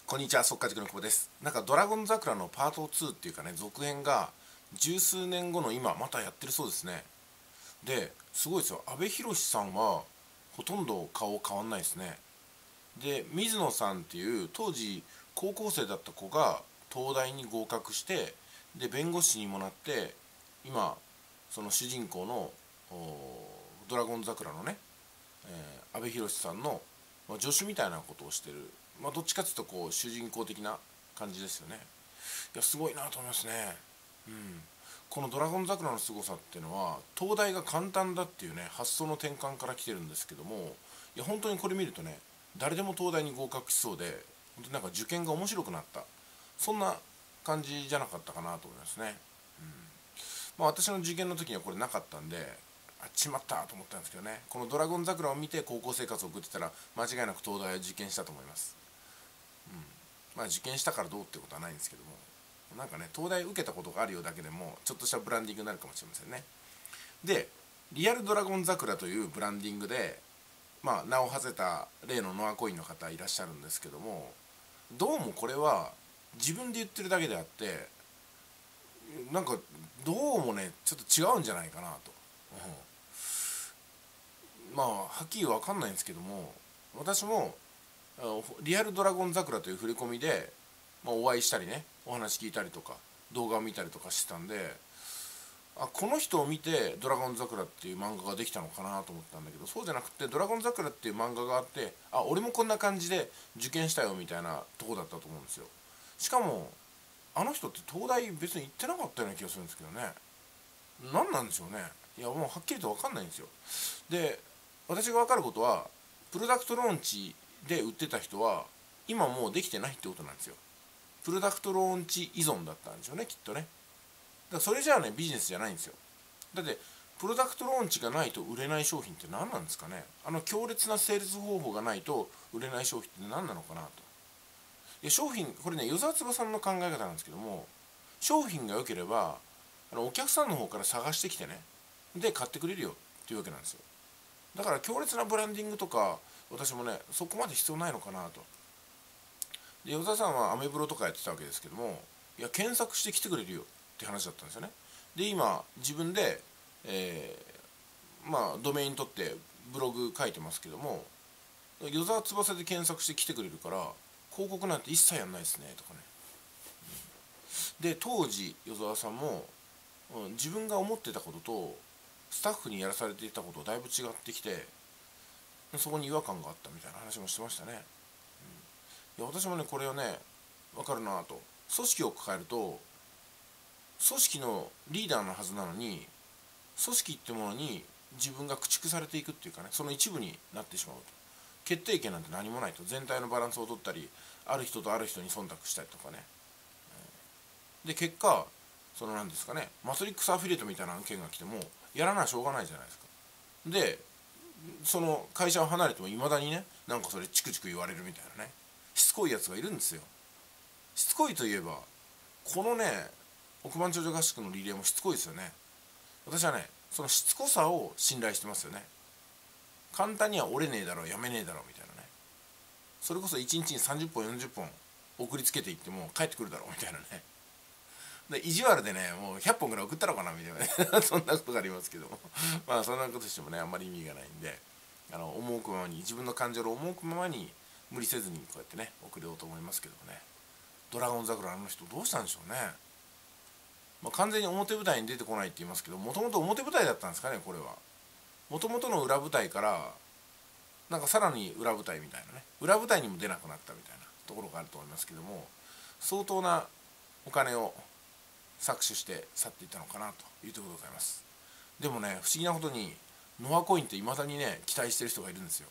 こんにちは、速稼塾の久保です。なんかドラゴン桜のパート2っていうかね、続編が十数年後の今またやってるそうですね。で、すごいですよ。阿部寛さんはほとんど顔変わんないですね。で、水野さんっていう当時高校生だった子が東大に合格して、で弁護士にもなって、今その主人公のドラゴン桜のね、阿部寛さんの、助手みたいなことをしてる、どっちかっていうとこう主人公的な感じですよね。いや、すごいなと思いますね。うん、この「ドラゴン桜」の凄さっていうのは、東大が簡単だっていうね発想の転換から来てるんですけども、いや本当にこれ見るとね、誰でも東大に合格しそうで、本当になんか受験が面白くなった、そんな感じじゃなかったかなと思いますね。私の受験の時にはこれなかったんで、あっちまったと思ったんですけどね、この「ドラゴン桜」を見て高校生活を送ってたら間違いなく東大を受験したと思います。受験したからどうってことはないんですけども、なんかね、東大受けたことがあるようだけでもちょっとしたブランディングになるかもしれませんね。で、リアルドラゴン桜というブランディングで、名を馳せた例のノアコインの方いらっしゃるんですけども、どうもこれは自分で言ってるだけであって、なんかどうもねちょっと違うんじゃないかなと、はっきり分かんないんですけども、私もリアルドラゴン桜という振り込みで、お会いしたりね、お話聞いたりとか動画を見たりとかしてたんで、この人を見てドラゴン桜っていう漫画ができたのかなと思ったんだけど、そうじゃなくて、ドラゴン桜っていう漫画があって、俺もこんな感じで受験したよみたいなとこだったと思うんですよ。しかもあの人って東大別に行ってなかったような気がするんですけどね。何なんでしょうね。いや、もうはっきりと分かんないんですよ。で、私が分かることは、プロダクトローンチで売ってた人は今もうできてないってことなんですよ。プロダクトローンチ依存だったんでしょうね、きっとね。だからそれじゃあね、ビジネスじゃないんですよ。だってプロダクトローンチがないと売れない商品って何なんですかね。強烈なセールス方法がないと売れない商品って何なのかなと。いや、商品これね、与沢翼さんの考え方なんですけども、商品が良ければお客さんの方から探してきてね、で買ってくれるよっていうわけなんですよ。だから強烈なブランディングとか私もねそこまで必要ないのかなと。で、与沢さんはアメブロとかやってたわけですけども、いや検索して来てくれるよって話だったんですよね。で、今自分で、ドメイン取ってブログ書いてますけども、与沢翼で検索して来てくれるから広告なんて一切やんないですねとかね。で、当時与沢さんも、自分が思ってたこととスタッフにやらされていたことだいぶ違ってきて、そこに違和感があったみたいな話もしてましたね。いや、私もねこれをね分かるなと。組織を抱えると、組織のリーダーのはずなのに、組織ってものに自分が駆逐されていくっていうかね、その一部になってしまうと。決定権なんて何もないと。全体のバランスを取ったり、ある人とある人に忖度したりとかね。で、結果その何ですかね、マトリックスアフィリエイトみたいな案件が来てもやらなしょうがないじゃないですか。で、その会社を離れてもいまだにね、なんかそれチクチク言われるみたいなね、しつこいやつがいるんですよ。しつこいといえば、このね億万長者合宿のリレーもしつこいですよね。私はねそのしつこさを信頼してますよね。簡単には折れねえだろ、やめねえだろみたいなね。それこそ1日に30本40本送りつけていっても帰ってくるだろうみたいなね。で、意地悪でねもう100本ぐらい送ったのかなみたいなねそんなことがありますけどもそんなことしてもねあんまり意味がないんで、思うくままに、自分の感情を思うくままに無理せずにこうやってね送れようと思いますけどもね。ドラゴン桜の人どうしたんでしょうね。完全に表舞台に出てこないって言いますけど、もともと表舞台だったんですかね、これは。もともとの裏舞台からなんかさらに裏舞台みたいなね、裏舞台にも出なくなったみたいなところがあると思いますけども、相当なお金を搾取して去っていったのかなというところでございます。でもね、不思議なことにノアコインっていまだにね期待してる人がいるんですよ。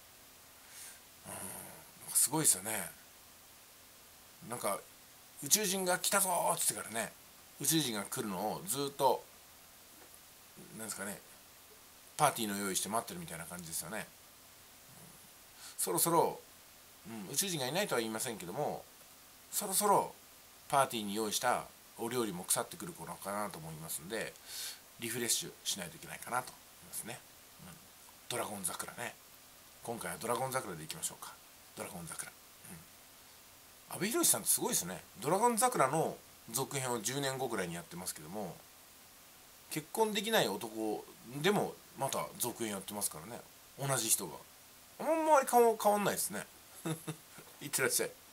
すごいですよね。なんか宇宙人が来たぞーっつってからね、宇宙人が来るのをずっとなんですかね、パーティーの用意して待ってるみたいな感じですよね。そろそろ、宇宙人がいないとは言いませんけども、そろそろパーティーに用意したお料理も腐ってくる頃かなと思いますんで、リフレッシュしないといけないかなと思いますね。ドラゴン桜ね、今回はドラゴン桜でいきましょうか。ドラゴン桜、 阿部寛さんってすごいですね。ドラゴン桜の続編を10年後ぐらいにやってますけども、結婚できない男でもまた続編やってますからね、同じ人が。あんまり変わんないですね。いってらっしゃい。